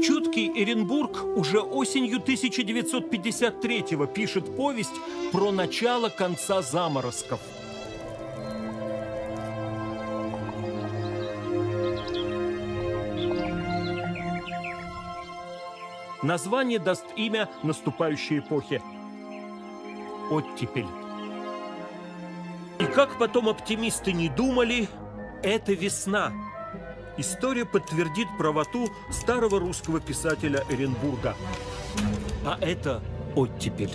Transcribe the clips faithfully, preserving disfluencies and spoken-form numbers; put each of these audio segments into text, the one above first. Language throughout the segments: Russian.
Чуткий Эренбург уже осенью тысяча девятьсот пятьдесят третьего пишет повесть про начало конца заморозков. Название даст имя наступающей эпохе – оттепель. И как потом оптимисты не думали, это весна. История подтвердит правоту старого русского писателя Эренбурга. А это оттепель.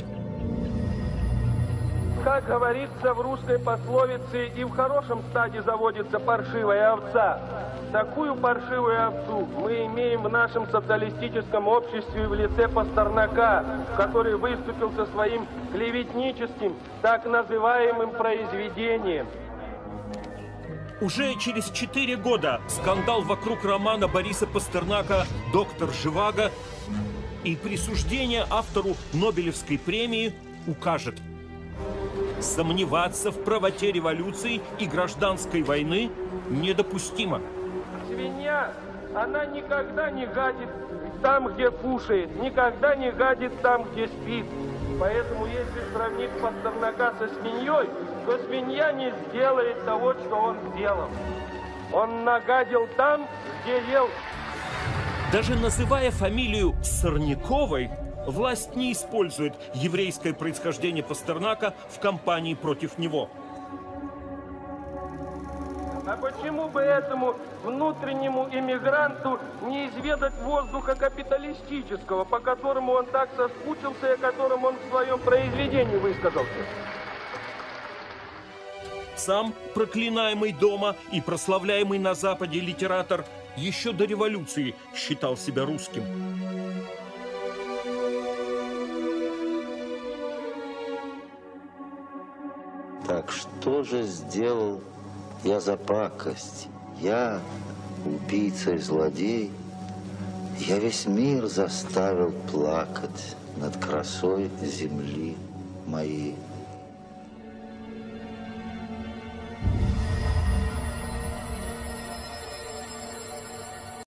Как говорится в русской пословице, и в хорошем стаде заводится паршивая овца. Такую паршивую овцу мы имеем в нашем социалистическом обществе в лице Пастернака, который выступил со своим клеветническим, так называемым произведением. Уже через четыре года скандал вокруг романа Бориса Пастернака «Доктор Живаго» и присуждение автору Нобелевской премии укажет: сомневаться в правоте революции и гражданской войны недопустимо. Свинья, она никогда не гадит там, где кушает, никогда не гадит там, где спит. Поэтому, если сравнить Пастернака со свиньей, то свинья не сделает того, что он сделал. Он нагадил там, где ел. Даже называя фамилию Сорняковой, власть не использует еврейское происхождение Пастернака в кампании против него. А почему бы этому внутреннему иммигранту не изведать воздуха капиталистического, по которому он так соскучился и о котором он в своем произведении высказался? Сам проклинаемый дома и прославляемый на Западе литератор еще до революции считал себя русским. Так что же сделал я за пакость? Я, убийца и злодей, я весь мир заставил плакать над красой земли моей.